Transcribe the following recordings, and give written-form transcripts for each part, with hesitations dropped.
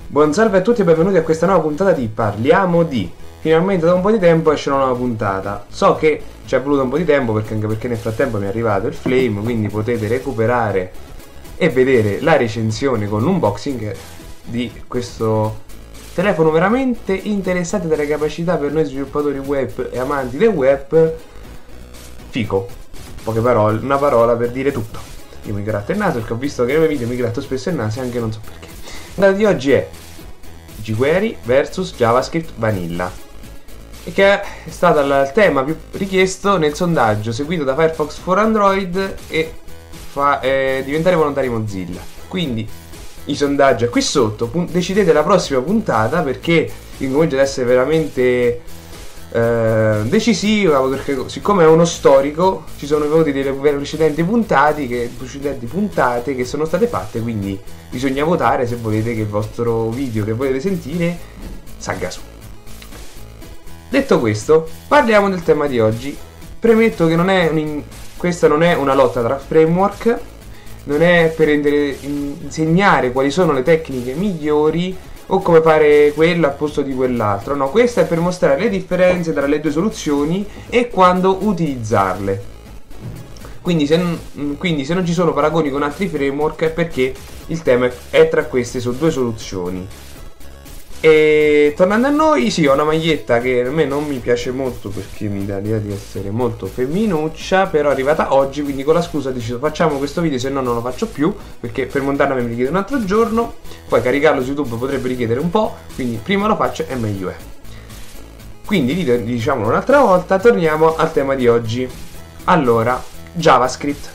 Buon salve a tutti e benvenuti a questa nuova puntata di Parliamo di. Finalmente da un po' di tempo esce una nuova puntata. So che ci è voluto un po' di tempo anche perché nel frattempo mi è arrivato il Flame, quindi potete recuperare e vedere la recensione con l'unboxing di questo telefono veramente interessante dalle capacità per noi sviluppatori web e amanti del web. Fico. Poche parole, una parola per dire tutto. Io mi gratto il naso perché ho visto che nei miei video mi gratto spesso il naso e anche non so perché. La di oggi è jQuery vs JavaScript Vanilla, e che è stato il tema più richiesto nel sondaggio seguito da Firefox for Android e diventare volontari Mozilla. Quindi i sondaggi qui sotto, decidete la prossima puntata perché incomincia ad essere veramente decisiva, perché siccome è uno storico ci sono i voti delle precedenti puntate che sono state fatte, quindi bisogna votare se volete che il vostro video che volete sentire salga su. Detto questo, parliamo del tema di oggi. Premetto che questa non è una lotta tra framework, non è per insegnare quali sono le tecniche migliori o come fare quello al posto di quell'altro. No, questa è per mostrare le differenze tra le due soluzioni e quando utilizzarle. Quindi se non ci sono paragoni con altri framework è perché il tema è tra queste due soluzioni. E tornando a noi, sì, ho una maglietta che a me non mi piace molto perché mi dà l'idea di essere molto femminuccia, però è arrivata oggi, quindi con la scusa ho deciso facciamo questo video, se no non lo faccio più, perché per montarlo mi richiede un altro giorno, poi caricarlo su YouTube potrebbe richiedere un po', quindi prima lo faccio e meglio è. Quindi diciamolo un'altra volta, torniamo al tema di oggi. Allora, JavaScript,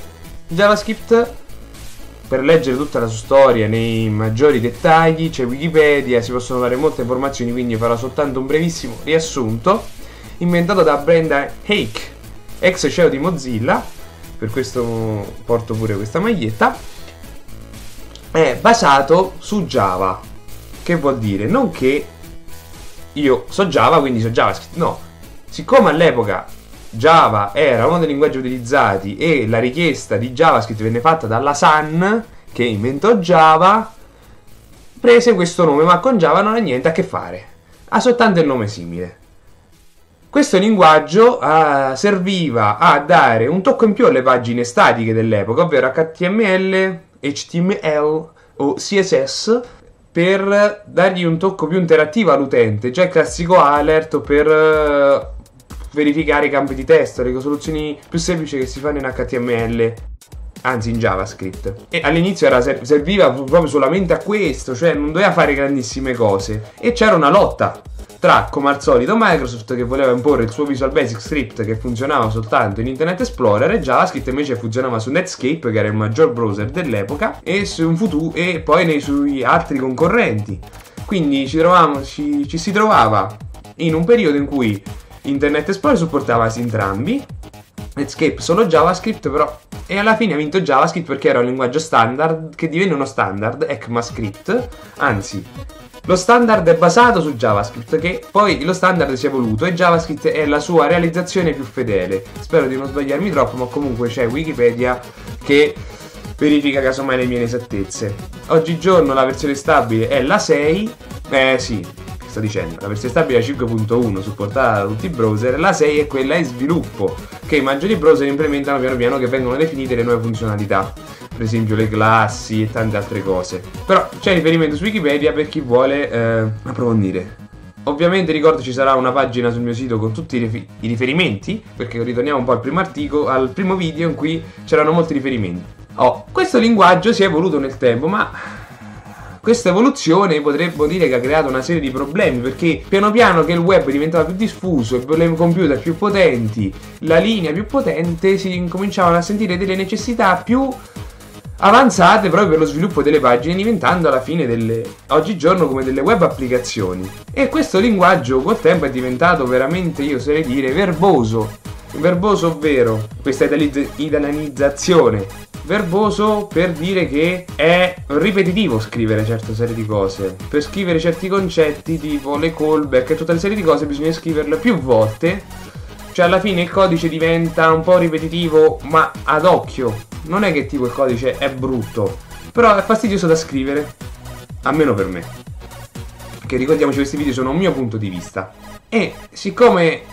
per leggere tutta la sua storia nei maggiori dettagli c'è Wikipedia, si possono dare molte informazioni, quindi farò soltanto un brevissimo riassunto. Inventato da Brendan Eich, ex CEO di Mozilla, per questo porto pure questa maglietta. È basato su Java. Che vuol dire? Non che io so Java, quindi so JavaScript, no. Siccome all'epoca Java era uno dei linguaggi utilizzati e la richiesta di JavaScript venne fatta dalla Sun, che inventò Java, prese questo nome, ma con Java non ha niente a che fare, ha soltanto il nome simile. Questo linguaggio serviva a dare un tocco in più alle pagine statiche dell'epoca, ovvero HTML o CSS, per dargli un tocco più interattivo all'utente, già il classico alert per verificare i campi di testo, le soluzioni più semplici che si fanno in HTML, anzi in JavaScript. E all'inizio serviva proprio solamente a questo, cioè non doveva fare grandissime cose. E c'era una lotta tra, come al solito, Microsoft che voleva imporre il suo Visual Basic Script che funzionava soltanto in Internet Explorer, e JavaScript invece funzionava su Netscape, che era il maggior browser dell'epoca, e poi sui altri concorrenti. Quindi ci si trovava in un periodo in cui Internet Explorer supportava entrambi, Netscape solo JavaScript, però, e alla fine ha vinto JavaScript perché era un linguaggio standard che divenne uno standard, ECMAScript. Anzi, lo standard è basato su JavaScript, che poi lo standard si è evoluto e JavaScript è la sua realizzazione più fedele. Spero di non sbagliarmi troppo, ma comunque c'è Wikipedia che verifica casomai le mie inesattezze. Oggigiorno la versione stabile è la 6, sto dicendo, la versione stabile è 5.1, supportata da tutti i browser. La 6 è quella in sviluppo, che i maggiori browser implementano piano piano, che vengono definite le nuove funzionalità, per esempio le classi e tante altre cose. Però c'è riferimento su Wikipedia per chi vuole approfondire. Ovviamente ricordo ci sarà una pagina sul mio sito con tutti i riferimenti, perché ritorniamo un po' al primo video in cui c'erano molti riferimenti. Questo linguaggio si è evoluto nel tempo, ma questa evoluzione potremmo dire che ha creato una serie di problemi, perché piano piano che il web diventava più diffuso e le computer più potenti, la linea più potente, si incominciavano a sentire delle necessità più avanzate proprio per lo sviluppo delle pagine, diventando alla fine oggigiorno come delle web applicazioni. E questo linguaggio col tempo è diventato veramente, io oserei dire, verboso, ovvero questa italianizzazione. Verboso per dire che è ripetitivo scrivere certe serie di cose. Per scrivere certi concetti tipo le callback e tutta le serie di cose bisogna scriverle più volte. Cioè alla fine il codice diventa un po' ripetitivo, ma ad occhio. Non è che tipo il codice è brutto, però è fastidioso da scrivere, almeno per me. che ricordiamoci questi video sono un mio punto di vista. E siccome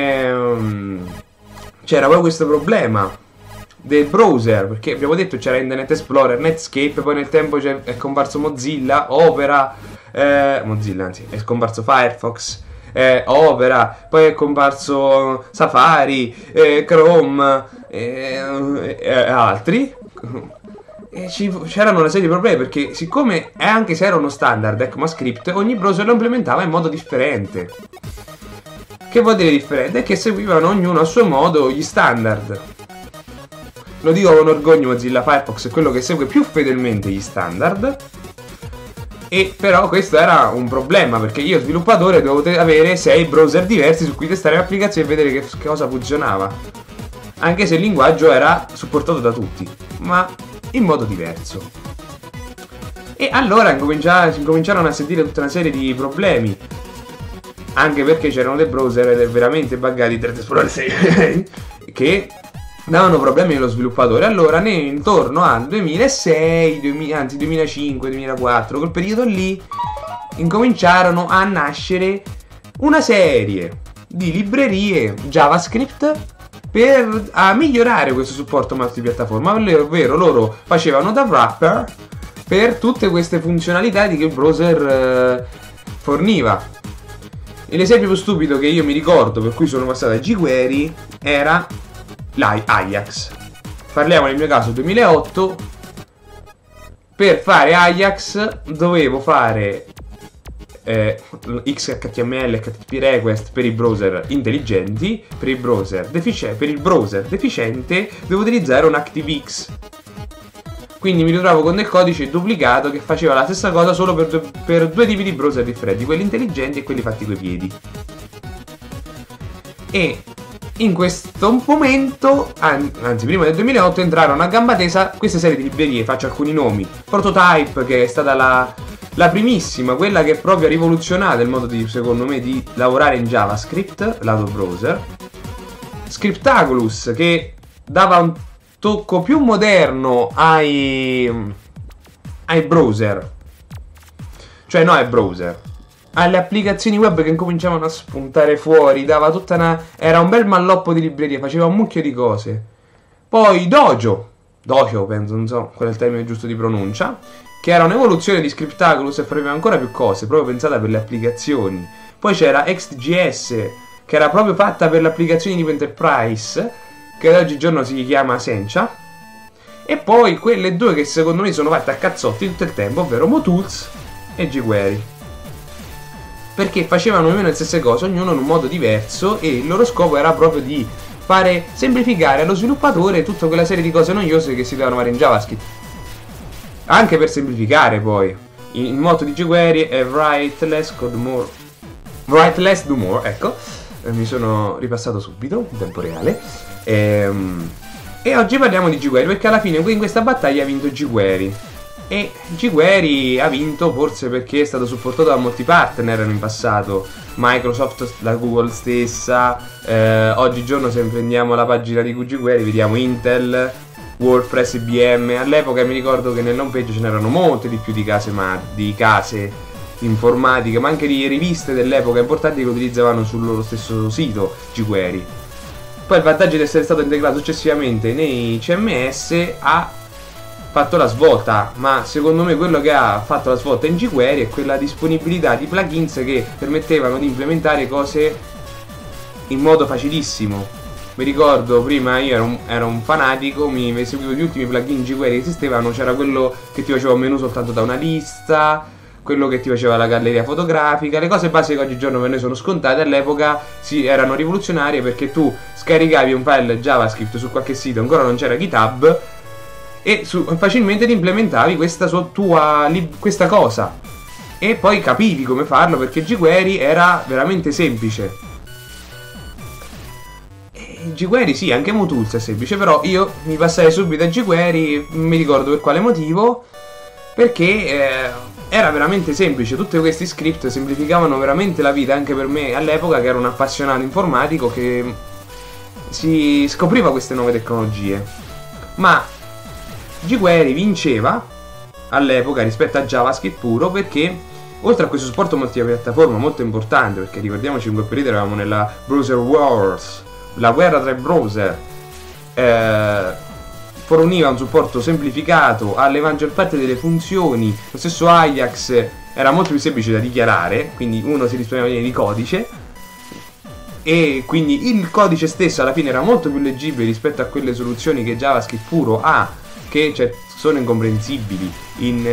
c'era poi questo problema del browser, perché abbiamo detto c'era Internet Explorer, Netscape, poi nel tempo è comparso Mozilla, Opera, Mozilla anzi, è scomparso Firefox, Opera, poi è comparso Safari, Chrome e altri. E c'erano una serie di problemi perché siccome anche se era uno standard ECMAScript, ogni browser lo implementava in modo differente. Che vuol dire differente? È che seguivano ognuno a suo modo gli standard. Lo dico con orgoglio, Mozilla Firefox è quello che segue più fedelmente gli standard. E però questo era un problema, perché io sviluppatore dovevo avere 6 browser diversi su cui testare l'applicazione e vedere che cosa funzionava. Anche se il linguaggio era supportato da tutti, ma in modo diverso. E allora cominciarono a sentire tutta una serie di problemi. Anche perché c'erano dei browser veramente buggati, Internet Explorer 6 che davano problemi allo sviluppatore. Allora intorno al 2006, anzi 2005, 2004, quel periodo lì incominciarono a nascere una serie di librerie JavaScript per migliorare questo supporto multipiattaforma, ovvero loro facevano da wrapper per tutte queste funzionalità che il browser forniva. E l'esempio più stupido che io mi ricordo, per cui sono passato a jQuery, era l'Ajax. Parliamo nel mio caso 2008. Per fare Ajax dovevo fare XHTML, HTTP request per i browser intelligenti. Per il browser deficiente devo utilizzare un ActiveX. Quindi mi ritrovo con del codice duplicato che faceva la stessa cosa solo per due tipi di browser differenti, quelli intelligenti e quelli fatti coi piedi. E in questo momento, anzi prima del 2008, entrarono a gamba tesa queste serie di librerie. Faccio alcuni nomi: Prototype, che è stata la primissima, quella che proprio ha rivoluzionato il modo secondo me di lavorare in JavaScript lato browser. Scriptaculous, che dava un tocco più moderno ai browser, cioè no ai browser, alle applicazioni web che incominciavano a spuntare fuori, dava era un bel malloppo di librerie, faceva un mucchio di cose. Poi Dojo penso, non so qual è il termine giusto di pronuncia, che era un'evoluzione di Scriptaculous e faceva ancora più cose, proprio pensata per le applicazioni. Poi c'era XGS, che era proprio fatta per le applicazioni tipo Enterprise, che ad oggigiorno si chiama Sencha. E poi quelle due che secondo me sono fatte a cazzotti tutto il tempo, ovvero Motools e jQuery, perché facevano più o meno le stesse cose, ognuno in un modo diverso, e il loro scopo era proprio di fare semplificare allo sviluppatore tutta quella serie di cose noiose che si devono fare in JavaScript, anche per semplificare. Poi il motto di jQuery è write less do more, ecco, mi sono ripassato subito in tempo reale. E oggi parliamo di jQuery, perché alla fine in questa battaglia ha vinto jQuery. E jQuery ha vinto forse perché è stato supportato da molti partner in passato, Microsoft, la Google stessa. Oggigiorno se prendiamo la pagina di jQuery vediamo Intel, WordPress, IBM. All'epoca mi ricordo che nell'home page ce n'erano molte di più di case informatiche, ma anche di riviste dell'epoca importanti che utilizzavano sul loro stesso sito jQuery. Poi il vantaggio di essere stato integrato successivamente nei CMS ha fatto la svolta, ma secondo me quello che ha fatto la svolta in jQuery è quella disponibilità di plugins che permettevano di implementare cose in modo facilissimo. Mi ricordo prima io ero un fanatico, mi seguivo gli ultimi plugin jQuery che esistevano. C'era quello che ti faceva un menu soltanto da una lista, quello che ti faceva la galleria fotografica, le cose basiche che oggigiorno per noi sono scontate, all'epoca erano rivoluzionarie, perché tu scaricavi un file JavaScript su qualche sito, ancora non c'era GitHub, e facilmente ti implementavi questa cosa, e poi capivi come farlo, perché jQuery era veramente semplice. E jQuery sì, anche Motools è semplice, però io mi passai subito a jQuery, non mi ricordo per quale motivo, perché era veramente semplice. Tutti questi script semplificavano veramente la vita, anche per me all'epoca che ero un appassionato informatico che si scopriva queste nuove tecnologie. Ma jQuery vinceva all'epoca rispetto a JavaScript puro, perché Oltre a questo supporto multipiattaforma molto importante, perché ricordiamoci in quel periodo eravamo nella Browser Wars, la guerra tra i browser, forniva un supporto semplificato alle maggior parte delle funzioni. Lo stesso Ajax era molto più semplice da dichiarare, quindi uno si risparmiava di codice, e quindi il codice stesso alla fine era molto più leggibile rispetto a quelle soluzioni che JavaScript puro ha, che sono incomprensibili in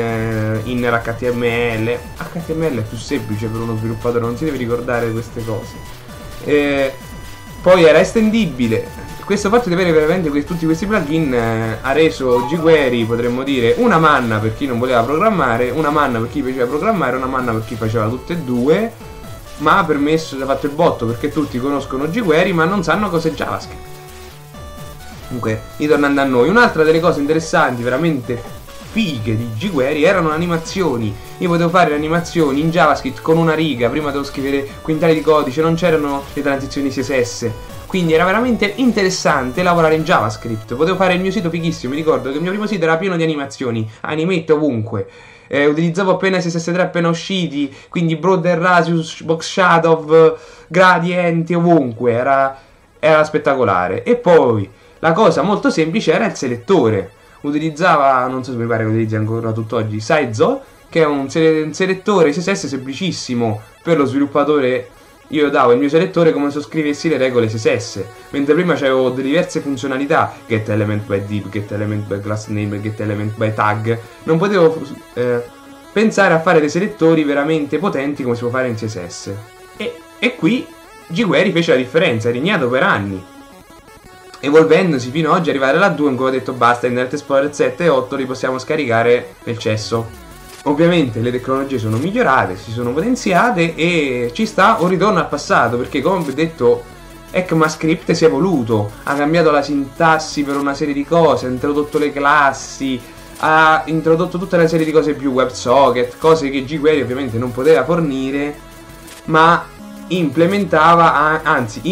HTML. HTML è più semplice per uno sviluppatore, non si deve ricordare queste cose. Poi era estendibile. Questo fatto di avere veramente tutti questi plugin ha reso jQuery, potremmo dire, una manna per chi non voleva programmare, una manna per chi piaceva programmare, una manna per chi faceva tutte e due, ma ha permesso, ha fatto il botto, perché tutti conoscono jQuery ma non sanno cos'è JavaScript. Comunque, ritornando a noi, un'altra delle cose interessanti, veramente fighe di jQuery, erano animazioni. Io potevo fare le animazioni in JavaScript con una riga, prima devo scrivere quintali di codice, non c'erano le transizioni CSS. Quindi era veramente interessante lavorare in JavaScript. Potevo fare il mio sito fighissimo. Mi ricordo che il mio primo sito era pieno di animazioni, animate ovunque. Utilizzavo appena CSS3 appena usciti, quindi border radius, box shadow, gradienti ovunque. Era spettacolare. E poi la cosa molto semplice era il selettore. Utilizzava, non so se mi pare che utilizzi ancora tutt'oggi, Sizezo, che è un selettore CSS semplicissimo per lo sviluppatore. Io davo il mio selettore come se scrivessi le regole CSS, mentre prima c'avevo diverse funzionalità, get element by div, get element by class name, get element by tag. Non potevo pensare a fare dei selettori veramente potenti come si può fare in CSS. E qui jQuery fece la differenza, è regnato per anni, evolvendosi fino ad oggi, arrivare alla 2 in cui ho detto basta, Internet Explorer 7 e 8 li possiamo scaricare nel cesso. Ovviamente le tecnologie sono migliorate, si sono potenziate e ci sta un ritorno al passato, perché come ho detto ECMAScript si è evoluto, ha cambiato la sintassi per una serie di cose, ha introdotto le classi, ha introdotto tutta una serie di cose più, WebSocket, cose che jQuery ovviamente non poteva fornire, ma implementa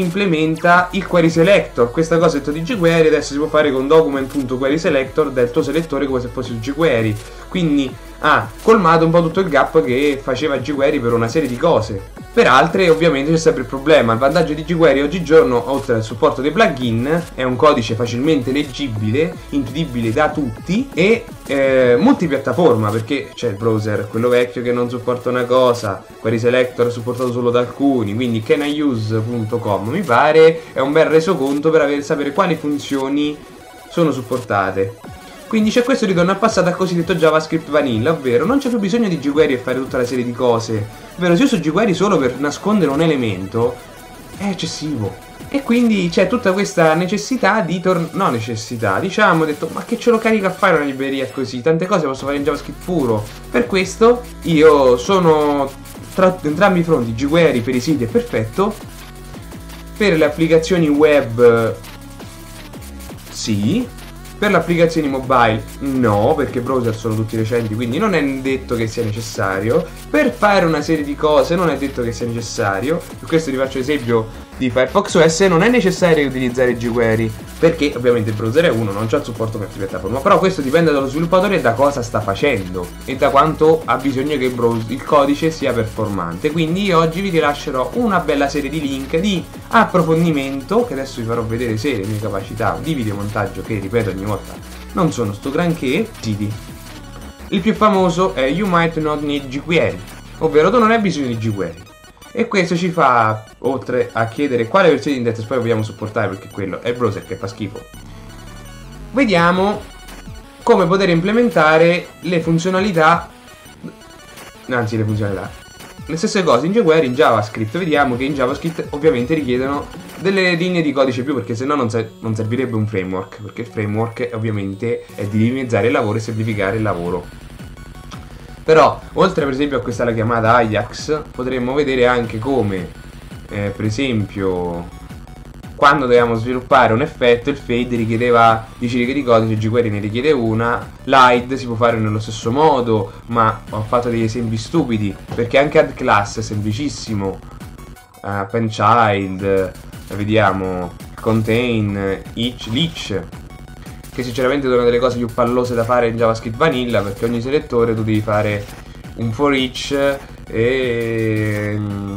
il query selector. Questa cosa di jQuery adesso si può fare con document.querySelector del tuo selettore come se fosse jQuery, quindi ha colmato un po' tutto il gap che faceva jQuery per una serie di cose. Per altre ovviamente c'è sempre il problema. Il vantaggio di jQuery oggigiorno, oltre al supporto dei plugin, è un codice facilmente leggibile, intuibile da tutti e multipiattaforma, perché c'è il browser, quello vecchio, che non supporta una cosa, Query Selector è supportato solo da alcuni, quindi caniuse.com mi pare è un bel resoconto per sapere quali funzioni sono supportate. Quindi c'è questo ritorno al passato al cosiddetto JavaScript Vanilla, ovvero non c'è più bisogno di jQuery e fare tutta la serie di cose. Ovvero se uso jQuery solo per nascondere un elemento è eccessivo. E quindi c'è tutta questa necessità di no necessità, diciamo, ho detto ma che ce lo carica a fare una libreria così? Tante cose posso fare in JavaScript puro. Per questo io sono tra entrambi i fronti. jQuery per i siti è perfetto, per le applicazioni web sì. Per le applicazioni mobile no, perché i browser sono tutti recenti, quindi non è detto che sia necessario. Per fare una serie di cose non è detto che sia necessario. Per questo vi faccio l'esempio di Firefox OS. Non è necessario utilizzare jQuery, perché ovviamente il browser è uno, non c'ha il supporto multipiattaforma. Però questo dipende dallo sviluppatore e da cosa sta facendo e da quanto ha bisogno che il codice sia performante. Quindi io oggi vi rilascerò una bella serie di link di approfondimento, che adesso vi farò vedere se le mie capacità di videomontaggio, che ripeto ogni volta non sono sto granché, siti. Il più famoso è You Might Not Need jQuery, ovvero tu non hai bisogno di jQuery. E questo ci fa, oltre a chiedere quale versione di Internet Explorer vogliamo supportare, perché quello è il browser che fa schifo, vediamo come poter implementare le funzionalità, le stesse cose in jQuery, in JavaScript. Vediamo che in JavaScript ovviamente richiedono delle linee di codice più, perché sennò non servirebbe un framework, perché il framework ovviamente è di dimezzare il lavoro e semplificare il lavoro. Però oltre per esempio a questa la chiamata Ajax, potremmo vedere anche come per esempio quando dobbiamo sviluppare un effetto, il fade richiedeva 10 righe di codice, jQuery ne richiede una, l'hide si può fare nello stesso modo, ma ho fatto degli esempi stupidi, perché anche add class è semplicissimo, append child, vediamo, contain, each, leech, che sinceramente sono delle cose più pallose da fare in JavaScript Vanilla, perché ogni selettore tu devi fare un for each e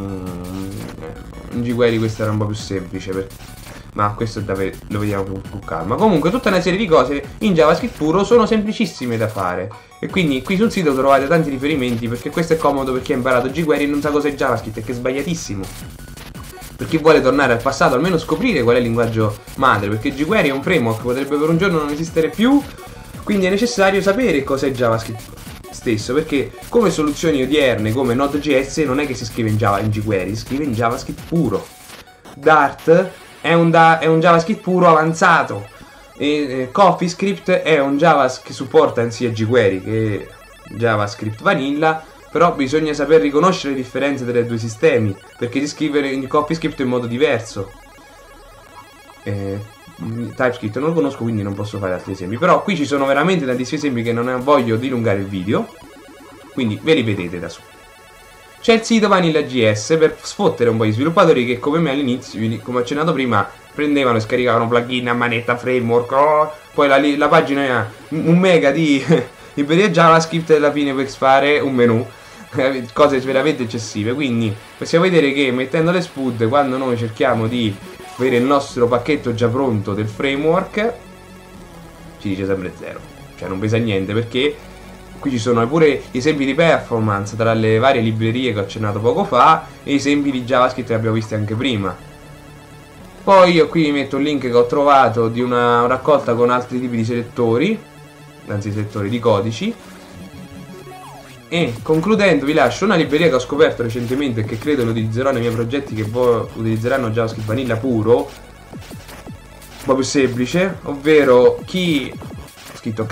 in jQuery questo era un po' più semplice, ma questo è lo vediamo con calma. Comunque tutta una serie di cose in JavaScript puro sono semplicissime da fare, e quindi qui sul sito trovate tanti riferimenti, perché questo è comodo per chi ha imparato jQuery e non sa cosa è JavaScript, e che è sbagliatissimo. Per chi vuole tornare al passato, almeno scoprire qual è il linguaggio madre, perché jQuery è un framework, potrebbe per un giorno non esistere più, quindi è necessario sapere cosa è JavaScript stesso, perché come soluzioni odierne come Node.js non è che si scrive in jQuery, si scrive in JavaScript puro. Dart è un JavaScript puro avanzato, e CoffeeScript è un JavaScript che supporta sia jQuery che JavaScript vanilla, però bisogna saper riconoscere le differenze tra i due sistemi, perché si scrive in CoffeeScript in modo diverso. TypeScript non lo conosco, quindi non posso fare altri esempi, però qui ci sono veramente tantissimi esempi che non voglio dilungare il video, quindi ve li vedete da solo. C'è il sito Vanilla.js per sfottere un po' gli sviluppatori che, come me all'inizio, come ho accennato prima, prendevano e scaricavano plugin a manetta, framework, poi la pagina ha un mega di libreria JavaScript e alla fine per fare un menu, cose veramente eccessive. Quindi possiamo vedere che mettendo le spud, quando noi cerchiamo di avere il nostro pacchetto già pronto del framework, ci dice sempre 0, cioè non pesa niente, perché qui ci sono pure esempi di performance tra le varie librerie che ho accennato poco fa e esempi di JavaScript che abbiamo visto anche prima. Poi io qui vi metto un link che ho trovato di una raccolta con altri tipi di selettori, anzi selettori di codici. E concludendo vi lascio una libreria che ho scoperto recentemente e che credo lo utilizzerò nei miei progetti che utilizzeranno JavaScript Vanilla puro, un po' più semplice, ovvero scritto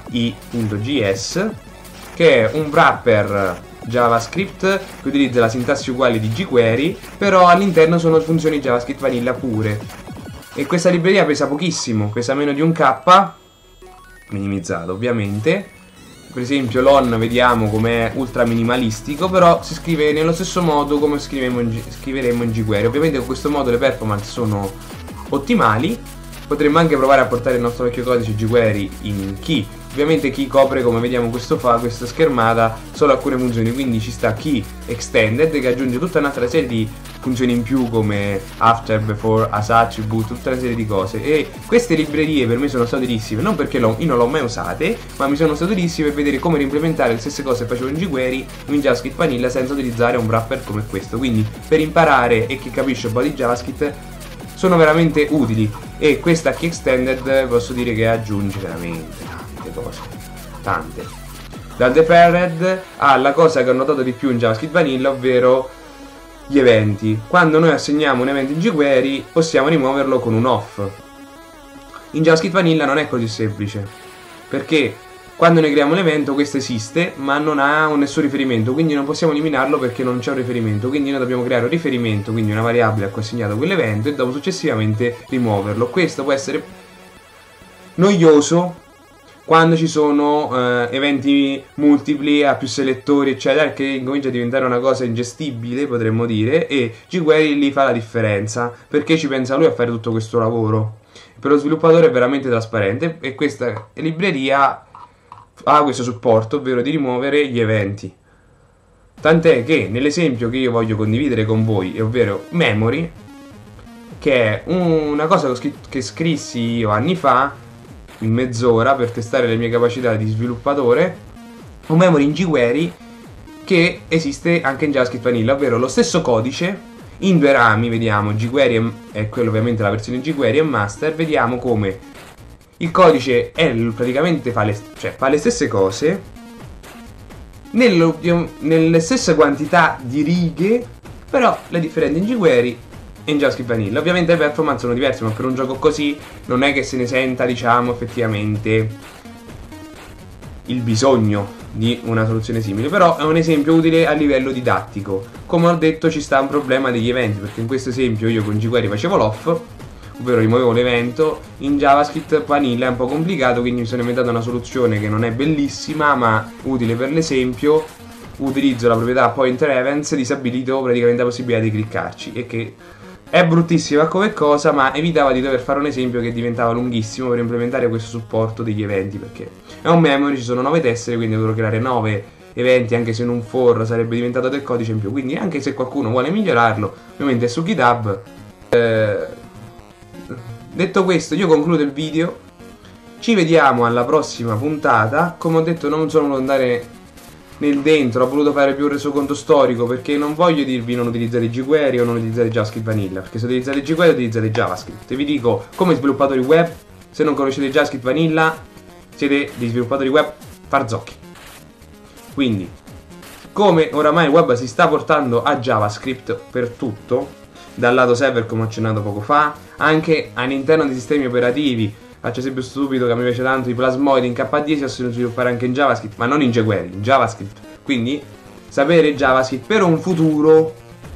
ki.js, che è un wrapper JavaScript che utilizza la sintassi uguale di jQuery, però all'interno sono funzioni JavaScript Vanilla pure. E questa libreria pesa pochissimo, pesa meno di un K, minimizzato ovviamente. Per esempio l'on vediamo com'è ultra minimalistico, però si scrive nello stesso modo come scriveremo in jQuery. Ovviamente con questo modo le performance sono ottimali. Potremmo anche provare a portare il nostro vecchio codice jQuery in key. Ovviamente key copre, come vediamo questa schermata, solo alcune funzioni, quindi ci sta key extended che aggiunge tutta un'altra serie di funzioni in più come after, before, as attribute, tutta una serie di cose. E queste librerie per me sono state utilissime, non perché io non le ho mai usate, ma mi sono state utilissime per vedere come reimplementare le stesse cose che facevo in jQuery in JavaScript Vanilla senza utilizzare un wrapper come questo. Quindi per imparare e chi capisce un po' di JavaScript sono veramente utili, e questa key extended posso dire che aggiunge veramente tante cose, tante. Dal deferred alla cosa che ho notato di più in JavaScript Vanilla, ovvero gli eventi. Quando noi assegniamo un evento in jQuery possiamo rimuoverlo con un off. In JavaScript Vanilla non è così semplice, perché quando noi creiamo l'evento questo esiste ma non ha nessun riferimento, quindi non possiamo eliminarlo perché non c'è un riferimento. Quindi noi dobbiamo creare un riferimento, quindi una variabile a cui è assegnato quell'evento, e dopo successivamente rimuoverlo. Questo può essere noioso quando ci sono eventi multipli a più selettori eccetera, che incomincia a diventare una cosa ingestibile, potremmo dire, e jQuery lì fa la differenza perché ci pensa lui a fare tutto questo lavoro. Per lo sviluppatore è veramente trasparente, e questa libreria ha questo supporto, ovvero di rimuovere gli eventi. Tant'è che nell'esempio che io voglio condividere con voi, ovvero memory, che è una cosa che scrissi io anni fa in mezz'ora per testare le mie capacità di sviluppatore, un memory in jQuery che esiste anche in JavaScript Vanilla, ovvero lo stesso codice in due rami. Vediamo jQuery è quello, ovviamente la versione jQuery e master. Vediamo come il codice praticamente fa le stesse cose nelle stesse quantità di righe, però le differenti in jQuery e in JavaScript Vanilla. Ovviamente le performance sono diverse, ma per un gioco così non è che se ne senta, diciamo, effettivamente il bisogno di una soluzione simile, però è un esempio utile a livello didattico. Come ho detto, ci sta un problema degli eventi, perché in questo esempio io con jQuery facevo l'off, ovvero rimuovevo l'evento. In JavaScript Vanilla è un po' complicato, quindi mi sono inventato una soluzione che non è bellissima ma utile per l'esempio. Utilizzo la proprietà pointer events, disabilito praticamente la possibilità di cliccarci, e che è bruttissima come cosa, ma evitava di dover fare un esempio che diventava lunghissimo per implementare questo supporto degli eventi, perché è un memory, ci sono 9 tessere, quindi dovrò creare 9 eventi, anche se in un for sarebbe diventato del codice in più. Quindi anche se qualcuno vuole migliorarlo, ovviamente è su GitHub. Detto questo, io concludo il video. Ci vediamo alla prossima puntata. Come ho detto, non sono voluto andare nel dentro, ho voluto fare più un resoconto storico, perché non voglio dirvi non utilizzate jQuery o non utilizzate JavaScript Vanilla, perché se utilizzate jQuery utilizzate JavaScript. E vi dico, come sviluppatori web, se non conoscete JavaScript Vanilla siete dei sviluppatori web farzocchi. Quindi, come oramai il web si sta portando a JavaScript per tutto, dal lato server come ho accennato poco fa, anche all'interno dei sistemi operativi. Faccio esempio stupido che mi piace tanto, i plasmoidi in KDE si possono sviluppare anche in JavaScript, ma non in jQuery, in JavaScript. Quindi sapere JavaScript per un futuro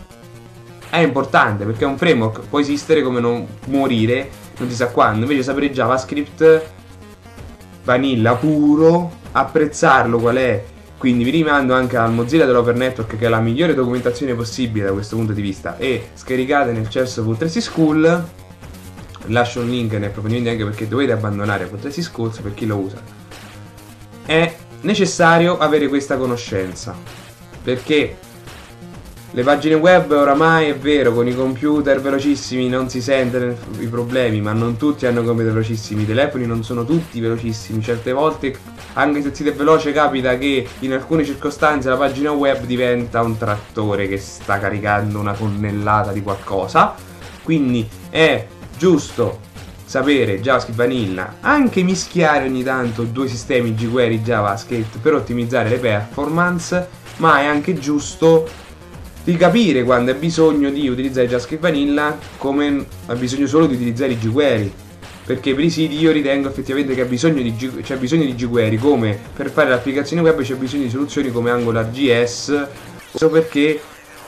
è importante, perché è un framework, può esistere come non morire, non si sa quando. Invece sapere JavaScript Vanilla puro, apprezzarlo qual è. Quindi vi rimando anche al Mozilla dell'Open Network, che è la migliore documentazione possibile da questo punto di vista, e scaricate nel Chess Tracy School. Lascio un link nei approfondimenti anche perché dovete abbandonare Tracy School per chi lo usa. È necessario avere questa conoscenza, perché le pagine web oramai, è vero, con i computer velocissimi non si sentono i problemi, ma non tutti hanno computer velocissimi, i telefoni non sono tutti velocissimi. Certe volte, anche se il sito è veloce, capita che in alcune circostanze la pagina web diventa un trattore che sta caricando una tonnellata di qualcosa. Quindi è giusto sapere JavaScript Vanilla, anche mischiare ogni tanto due sistemi jQuery JavaScript per ottimizzare le performance, ma è anche giusto di capire quando è bisogno di utilizzare JavaScript Vanilla, come ha bisogno solo di utilizzare i jQuery, perché per i siti io ritengo effettivamente che c'è bisogno di jQuery, come per fare l'applicazione web c'è bisogno di soluzioni come AngularJS, solo perché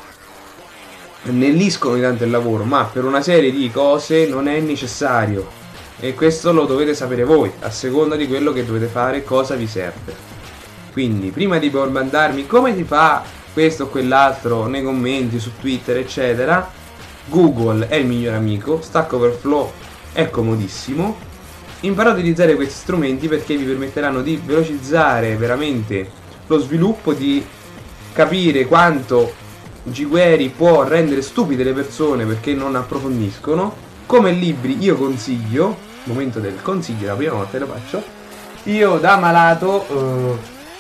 snelliscono di tanto il lavoro, ma per una serie di cose non è necessario, e questo lo dovete sapere voi, a seconda di quello che dovete fare, cosa vi serve. Quindi prima di mandarmi come si fa questo o quell'altro nei commenti su Twitter eccetera, Google è il miglior amico, Stack Overflow è comodissimo. Imparate a utilizzare questi strumenti perché vi permetteranno di velocizzare veramente lo sviluppo, di capire quanto jQuery può rendere stupide le persone perché non approfondiscono. Come libri io consiglio, momento del consiglio, la prima volta lo faccio, io da malato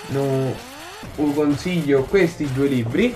consiglio questi due libri,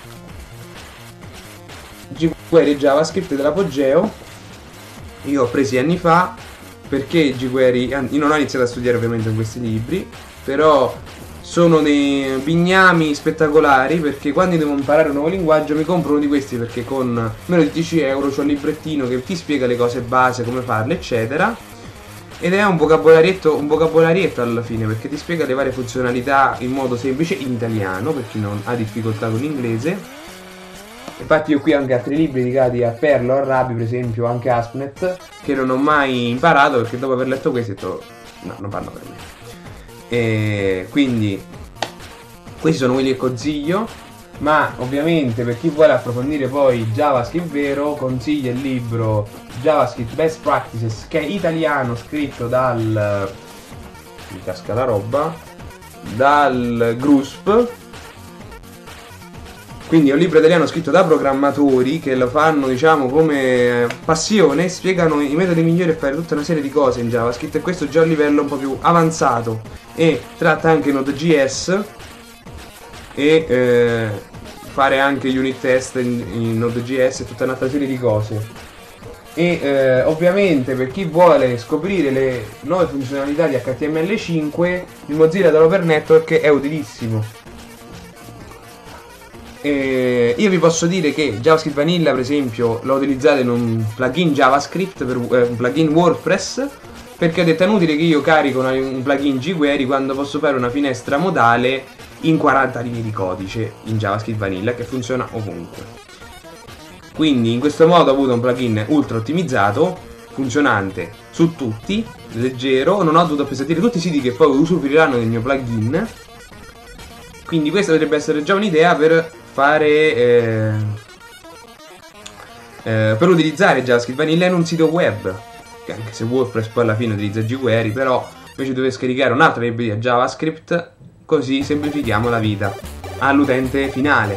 jQuery e JavaScript dell'Apogeo. Io ho presi anni fa perché jQuery, io non ho iniziato a studiare ovviamente in questi libri, però sono dei bignami spettacolari, perché quando devo imparare un nuovo linguaggio mi compro uno di questi, perché con meno di 10 euro c'ho un librettino che ti spiega le cose base, come farle eccetera, ed è un vocabolarietto alla fine, perché ti spiega le varie funzionalità in modo semplice in italiano per chi non ha difficoltà con l'inglese. Infatti io qui ho anche altri libri dedicati a Perl o a Ruby, per esempio anche ASP.NET, che non ho mai imparato perché dopo aver letto questi ho detto no, non vanno per me. E quindi questi sono quelli che consiglio, ma ovviamente per chi vuole approfondire poi JavaScript vero, consiglio il libro JavaScript Best Practices, che è italiano, scritto dal, mi casca la roba, dal GRUSP. Quindi è un libro italiano scritto da programmatori che lo fanno, diciamo, come passione, spiegano i metodi migliori per fare tutta una serie di cose in JavaScript, e questo già a un livello un po' più avanzato, e tratta anche Node.js e fare anche unit test in Node.js e tutta un'altra serie di cose. E ovviamente per chi vuole scoprire le nuove funzionalità di HTML5, il Mozilla dell'Open Network è utilissimo. Io vi posso dire che JavaScript Vanilla, per esempio, l'ho utilizzato in un plugin JavaScript, per un plugin WordPress, perché ho detto è inutile che io carico un plugin jQuery quando posso fare una finestra modale in 40 linee di codice in JavaScript Vanilla che funziona ovunque. Quindi in questo modo ho avuto un plugin ultra ottimizzato, funzionante su tutti, leggero, non ho dovuto appesantire tutti i siti che poi usufruiranno del mio plugin. Quindi questa potrebbe essere già un'idea per fare per utilizzare JavaScript Vanilla in un sito web, che anche se WordPress poi alla fine utilizza jQuery, però invece dovete scaricare un'altra libreria JavaScript così semplifichiamo la vita all'utente finale.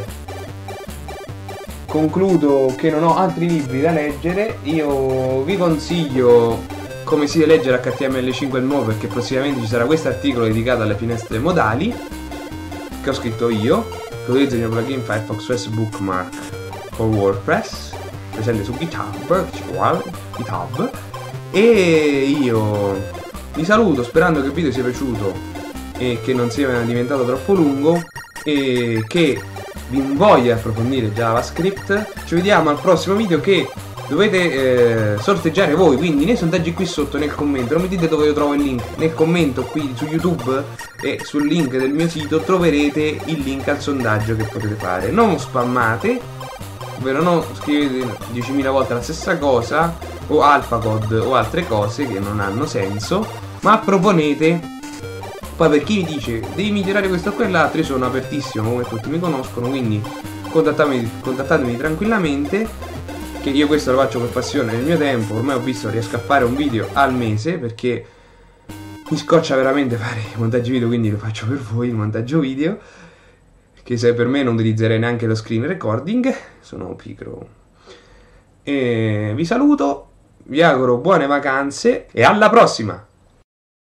Concludo che non ho altri libri da leggere. Io vi consiglio Come si leggere HTML5 nuovo, perché prossimamente ci sarà questo articolo dedicato alle finestre modali che ho scritto io, che utilizzo il mio plugin Firefox OS Bookmark con WordPress, presente su GitHub, e io vi saluto sperando che il video sia piaciuto e che non sia diventato troppo lungo e che vi invoglia a approfondire JavaScript. Ci vediamo al prossimo video che dovete sorteggiare voi, quindi nei sondaggi qui sotto nel commento, non mi dite dove io trovo il link, nel commento qui su YouTube e sul link del mio sito troverete il link al sondaggio che potete fare. Non spammate, ovvero non scrivete 10.000 volte la stessa cosa o AlphaCode o altre cose che non hanno senso, ma proponete. Poi per chi mi dice devi migliorare questo o quell'altro, io sono apertissimo, come tutti mi conoscono, quindi contattatemi tranquillamente, che io questo lo faccio per passione nel mio tempo. Ormai ho visto riesco a fare un video al mese, perché mi scoccia veramente fare i montaggi video, quindi lo faccio per voi il montaggio video, che se per me non utilizzerei neanche lo screen recording, sono pigro. E vi saluto, vi auguro buone vacanze e alla prossima!